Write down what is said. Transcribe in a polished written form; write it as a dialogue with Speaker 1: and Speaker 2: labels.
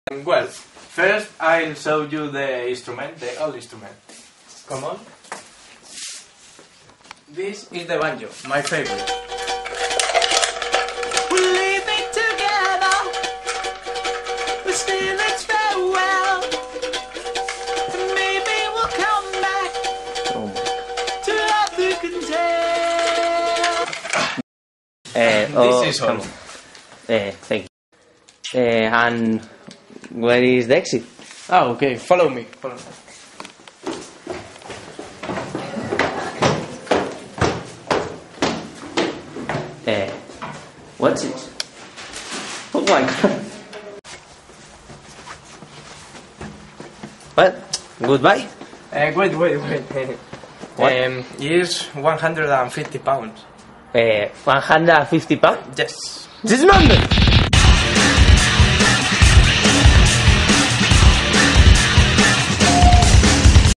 Speaker 1: Well, first I'll show you the instrument, the old instrument. Come on. This is the banjo, my favorite.
Speaker 2: We're leaving together, but still it's farewell. And maybe we'll come back to love you can tell.
Speaker 1: This is all.
Speaker 3: Thank you. And where is the exit?
Speaker 1: Oh, okay, follow me. Follow me.
Speaker 3: What's it? Oh my god. Well, goodbye.
Speaker 1: Wait.
Speaker 3: What?
Speaker 1: It's 150 pounds.
Speaker 3: 150 pounds?
Speaker 1: Yes.
Speaker 3: Dismember!